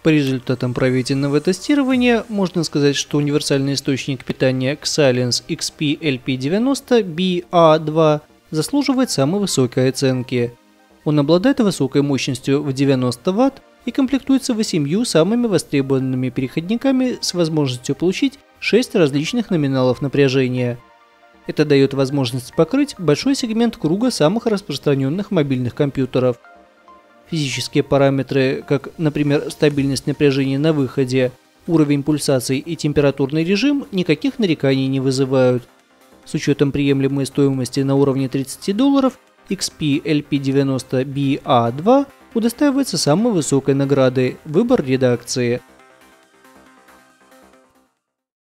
По результатам проведенного тестирования можно сказать, что универсальный источник питания Xilinx XP-LP90BA2 заслуживает самой высокой оценки. Он обладает высокой мощностью в 90 Вт и комплектуется 8 самыми востребованными переходниками с возможностью получить 6 различных номиналов напряжения. Это дает возможность покрыть большой сегмент круга самых распространенных мобильных компьютеров. Физические параметры, как, например, стабильность напряжения на выходе, уровень пульсаций и температурный режим, никаких нареканий не вызывают. С учетом приемлемой стоимости на уровне $30, XP-LP90BA2 удостаивается самой высокой награды – выбор редакции.